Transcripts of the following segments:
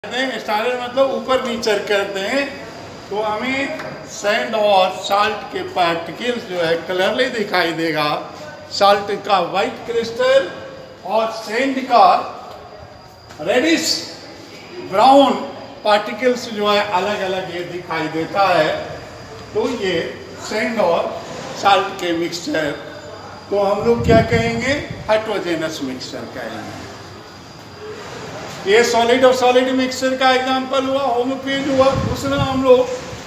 Starrer मतलब ऊपर नीचे करते हैं, तो हमें सैंड और साल्ट के पार्टिकल्स जो है कलरली दिखाई देगा। साल्ट का वाइट क्रिस्टल और सैंड का रेडिश ब्राउन पार्टिकल्स जो है अलग अलग ये दिखाई देता है। तो ये सैंड और साल्ट के मिक्सचर तो हम लोग क्या कहेंगे, हेटेरोजेनस मिक्सचर कहेंगे। ये सॉलिड और सॉलिड मिक्सचर का एग्जांपल हुआ, होमोफेज हुआ। दूसरा हम लोग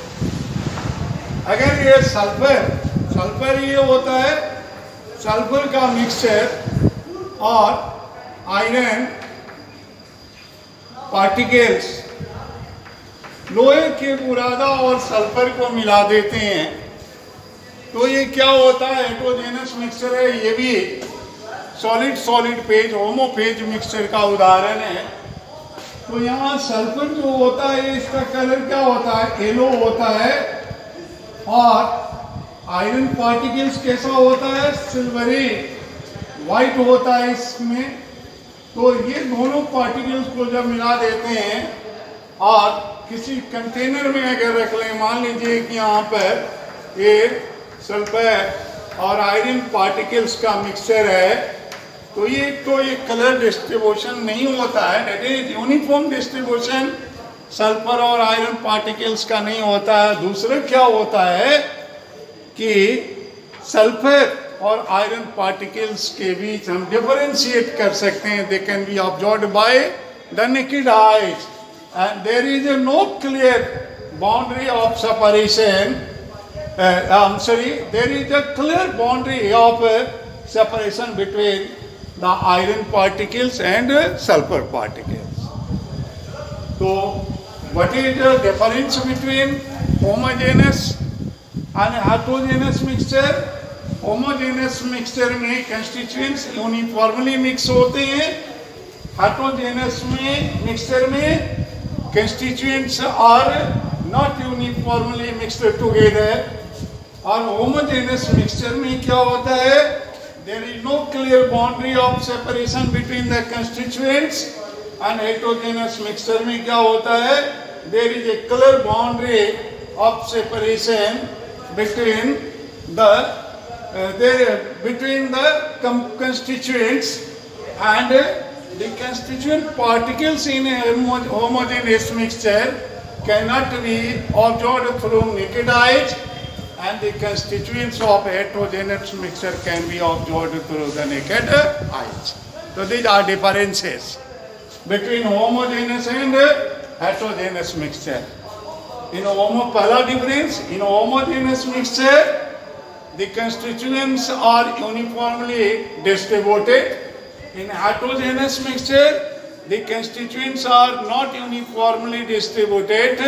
अगर ये सल्फर ये होता है, सल्फर का मिक्सचर और आयरन पार्टिकल्स लोहे के बुरादा और सल्फर को मिला देते हैं, तो ये क्या होता है, हेटेरोजेनस मिक्सचर है। ये भी solid solid phase homophase mixture का उदाहरण है। तो यहाँ सल्फर जो होता है इसका कलर क्या होता है, येलो होता है, और आयरन पार्टिकल्स कैसा होता है, सिल्वरी वाइट होता है इसमें। तो ये दोनों पार्टिकल्स को जब मिला देते हैं और किसी कंटेनर में अगर रख लें, मान लीजिए कि यहाँ पर ये सल्फर और आयरन पार्टिकल्स का मिक्सचर है, तो ये कलर डिस्ट्रीब्यूशन नहीं होता है, that is uniform distribution sulphur और आयरन पार्टिकल्स का नहीं होता है। दूसरा क्या होता है कि सल्फर और आयरन पार्टिकल्स के बीच हम डिफरेंशिएट कर सकते हैं। They can be observed by the naked eyes and there is no clear boundary of separation. there is a clear boundary of separation between the iron particles and sulfur particles. So, what is the difference between homogeneous and heterogeneous mixture? Homogeneous mixture में constituents uniformly mix होते हैं, heterogeneous में mixture में constituents are not uniformly mixed together. और homogeneous mixture में क्या होता है, there is no clear boundary of separation between the constituents, and heterogeneous mixture में क्या होता है, there is a clear boundary of separation between the constituents, and the constituent particles in a homogeneous mixture cannot be observed through naked eyes, and the constituents of heterogeneous mixture can be observed through the naked eyes. So these are differences between homogeneous and heterogeneous mixture. Pehla difference, in homogeneous mixture the constituents are uniformly distributed. In heterogeneous mixture the constituents are not uniformly distributed.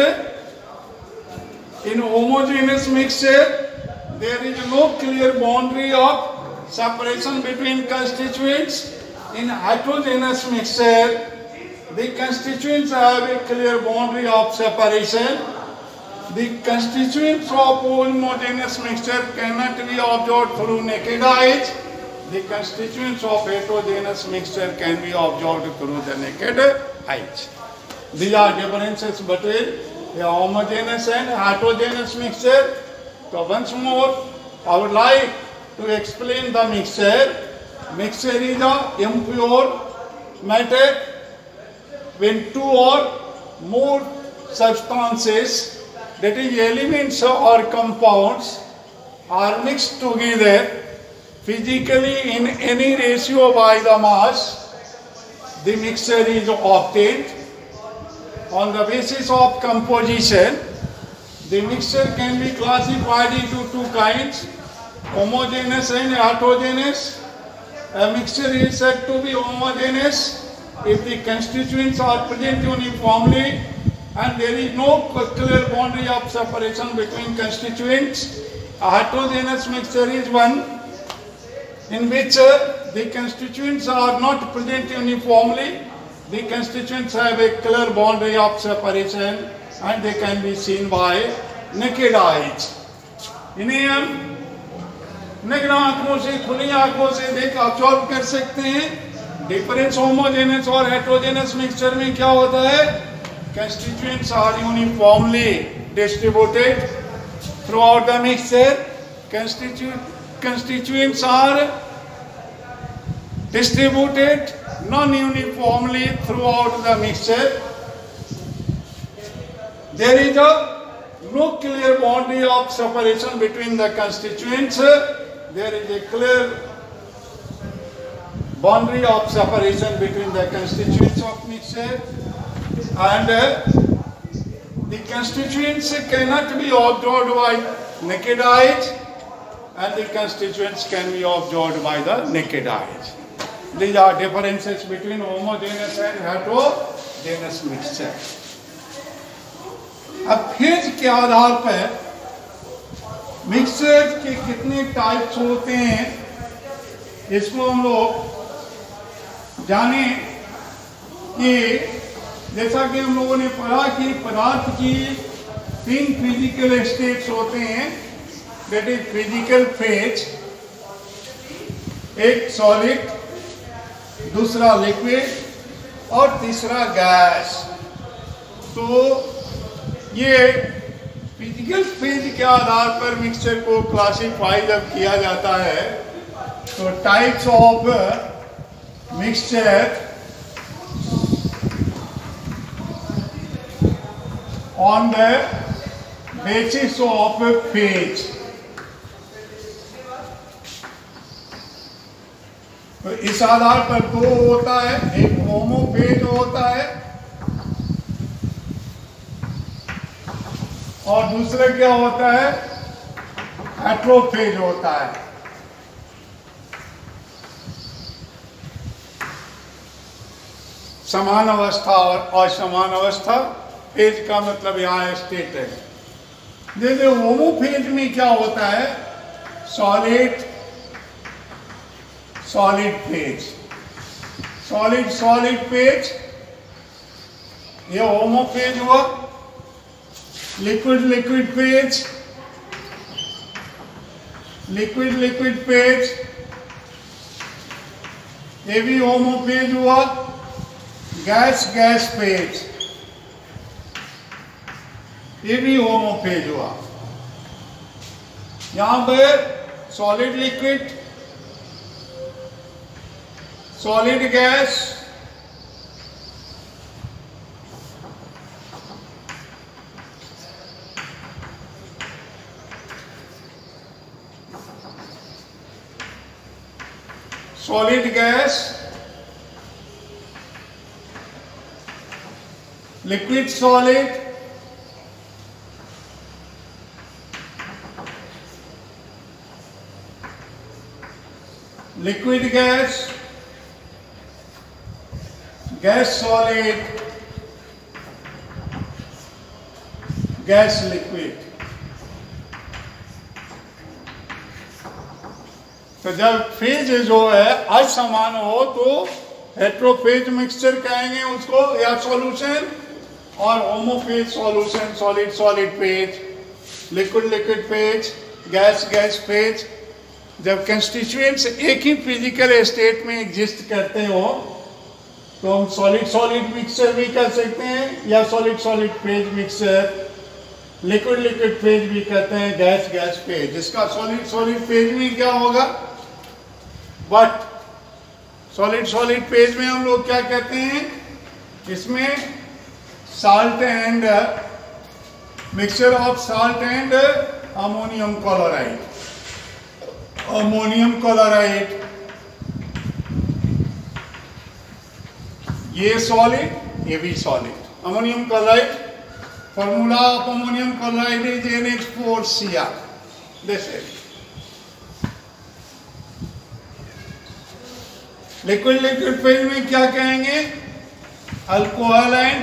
In homogeneous mixture, there is no clear boundary of separation between constituents. In heterogeneous mixture, the constituents have a clear boundary of separation. The constituents of homogeneous mixture cannot be observed through naked eyes. The constituents of heterogeneous mixture can be observed through the naked eyes. These are differences between a homogeneous and heterogeneous mixture. So once more, I would like to explain the mixture. Mixture is an impure matter when two or more substances, that is elements or compounds, are mixed together physically in any ratio by the mass. The mixture is obtained. On the basis of composition, the mixture can be classified into two kinds, homogeneous and heterogeneous. A mixture is said to be homogeneous if the constituents are present uniformly and there is no clear boundary of separation between constituents. A heterogeneous mixture is one in which the constituents are not present uniformly. The constituents have a clear boundary of separation and they can be seen by naked eyes. इन्हें हम naked आंखों से, खुली आंखों से देख observe कर सकते हैं। डिफरेंस होमोजेनस और हेटेरोजेनस मिक्सचर में क्या होता है, constituents are uniformly distributed throughout the mixture. Constituents are distributed non-uniformly throughout the mixture. There is no clear boundary of separation between the constituents. There is a clear boundary of separation between the constituents of mixture, and the constituents cannot be observed by naked eyes, and the constituents can be observed by the naked eyes. These are differences between homogeneous and heterogeneous mixture. अब phase के आधार पर mixture के कितने types होते हैं इसको हम लोग जाने कि जैसा कि हम लोगों ने पढ़ा कि पदार्थ की 3 फिजिकल स्टेट्स होते हैं, दैट इज फिजिकल फेज, एक सॉलिड, दूसरा लिक्विड और तीसरा गैस। तो ये फिजिकल फेज के आधार पर मिक्सचर को क्लासिफाई जब किया जाता है तो types of mixture on the basis of phase. तो इस आधार पर दो होता है, एक होमोफेज होता है और दूसरा क्या होता है, हेट्रोफेज होता है। समान अवस्था और असमान अवस्था, फेज का मतलब यहाँ स्टेट है। जैसे होमोफेज में क्या होता है, solid solid phase, solid solid phase, ये होमोफेज हुआ। Liquid liquid phase, liquid liquid phase, ये भी होमोफेज हुआ। गैस गैस फेज, ये भी होमोफेज हुआ। यहां पर solid liquid, solid gas, solid gas, liquid solid, liquid gas, gas solid, gas liquid. तो जब फेज जो है असमान हो तो हेट्रोफेज मिक्सचर कहेंगे उसको, या सॉल्यूशन, और homophase solution, solid solid phase, liquid liquid phase, gas gas phase. जब कंस्टिट्यूएंट्स एक ही फिजिकल स्टेट में एग्जिस्ट करते हो तो हम सॉलिड सॉलिड मिक्सचर भी कर सकते हैं, या solid solid phase mixture, liquid liquid phase भी कहते हैं, गैस गैस फेज। इसका सॉलिड सॉलिड फेज में क्या होगा, बट सॉलिड सॉलिड फेज में हम लोग क्या कहते हैं, इसमें salt and mixture of salt and ammonium chloride, ammonium chloride, ये सॉलिड, ये भी solid. Ammonium chloride, formula of ammonium chloride is NH4Cr, this is. Liquid liquid phase में क्या कहेंगे, alcohol and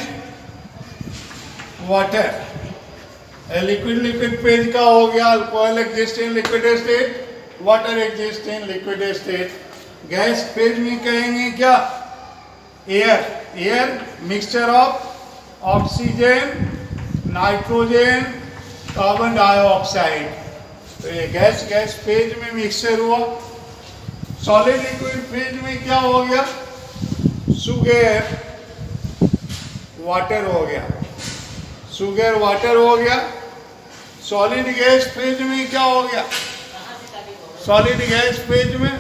water. Liquid liquid phase का हो गया, alcohol exist in liquid state, water exist in liquid state. Gas phase में कहेंगे क्या, air, air mixture of oxygen, nitrogen, carbon dioxide. तो ये गैस गैस फेज में मिक्सचर हुआ। सॉलिड लिक्विड फेज में क्या हो गया, शुगर, वाटर हो गया, शुगर वाटर हो गया। सॉलिड गैस फेज में क्या हो गया? सॉलिड गैस फेज में,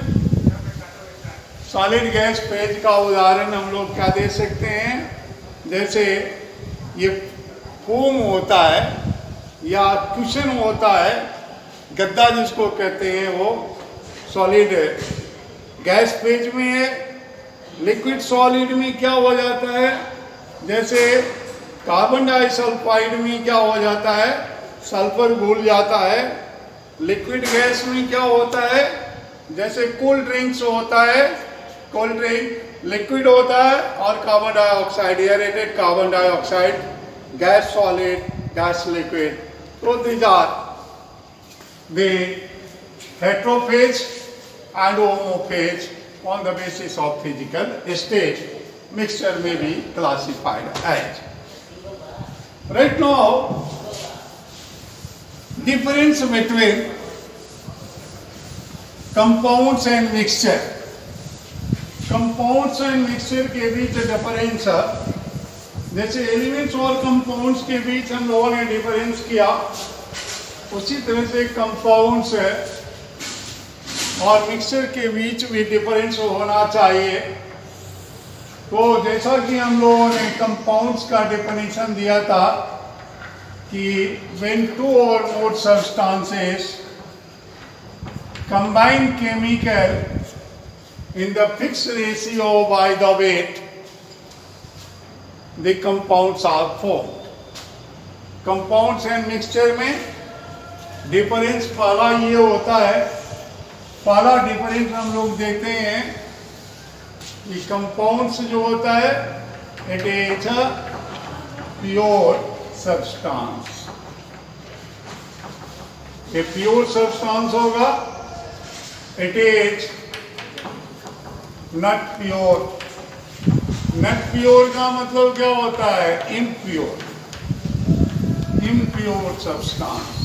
सॉलिड गैस फेज का उदाहरण हम लोग क्या दे सकते हैं? जैसे ये फोम होता है या कुशन होता है, गद्दा जिसको कहते हैं, वो सॉलिड गैस फेज में है। लिक्विड सॉलिड में क्या हो जाता है? जैसे कार्बन डाइसल्फाइड में क्या हो जाता है? सल्फर घुल जाता है। लिक्विड गैस में क्या होता है? जैसे कोल्ड ड्रिंक्स होता है, कोल्ड ड्रिंक लिक्विड होता है और carbon dioxide, aerated carbon dioxide, gas solid, gas liquid. तो these are the heterophage and homophage on the basis of physical state. Mixture may be classified as. Right now, difference between compounds and mixture. Compounds and mixture के बीच difference, जैसे elements और compounds के बीच हम लोगों ने डिफरेंस किया, उसी तरह से कंपाउंड्स और मिक्सचर के बीच भी डिफरेंस होना चाहिए। तो जैसा कि हम लोगों ने कंपाउंड्स का डेफिनेशन दिया था कि when two or more substances combine chemical in the fixed ratio by the weight, the compounds are formed. Compounds and mixture में डिफरेंस पहला ये होता है, पहला डिफरेंस हम लोग देखते हैं कि कंपाउंड्स जो होता है, it is a pure substance. ये प्योर सब्सटेंस होगा, it is not pure. Not pure का मतलब क्या होता है? Impure, impure substance.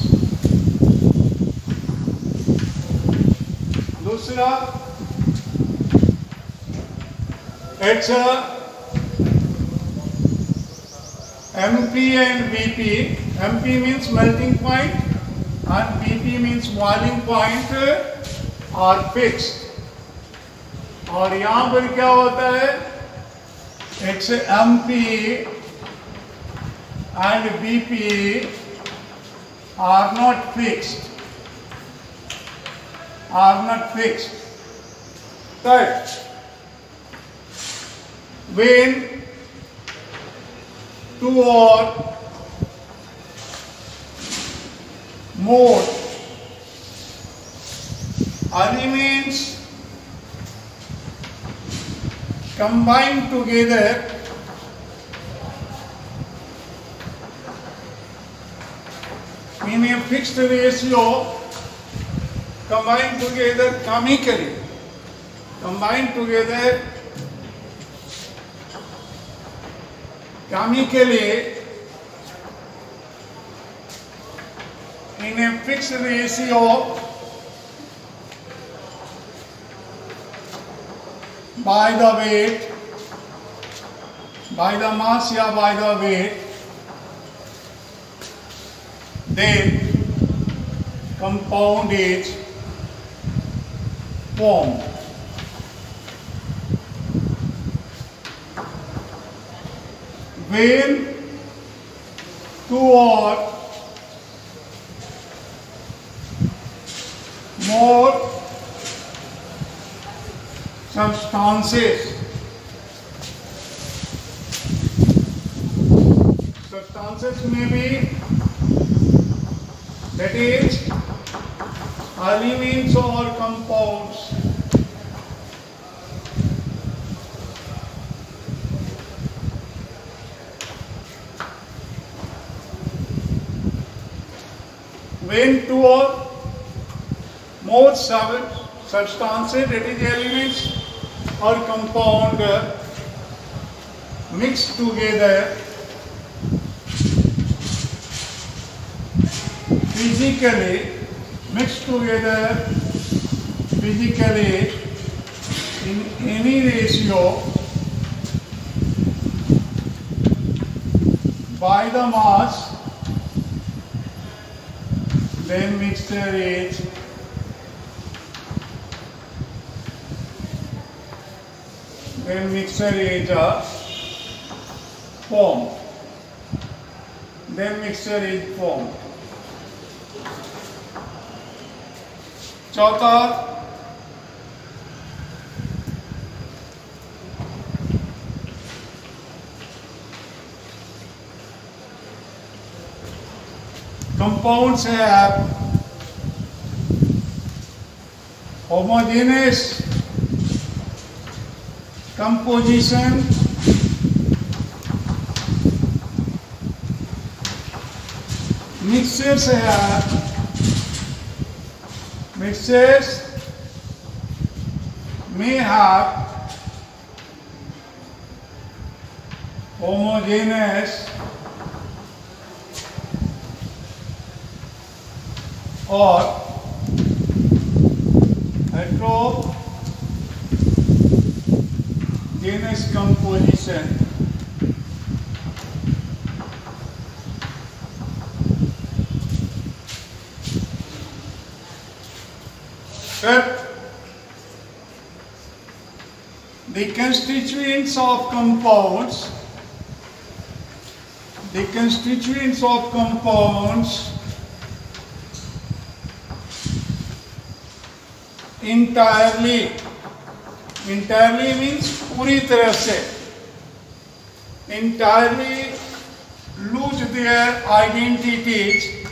दूसरा, it's MP and BP. MP means melting point and BP means boiling point are fixed. और यहाँ पर क्या होता है? It's MP and BP are not fixed. Are not fixed. Third, when two or more elements combine together in a fixed ratio, combine together chemically, combine together chemically in a fixed ratio by the weight, by the mass या by the weight, then compound is formed. When two or more substances may be, that is elements or compounds when two or more substances, that is elements or compound mixed together physically, mixed together physically in any ratio by the mass, then mixture is formed. Then mixture is formed. चौथा, compounds have homogeneous composition, mixtures may have homogeneous or heterogeneous composition. Fifth, the constituents of compounds entirely means पूरी तरह से, entirely lose their identities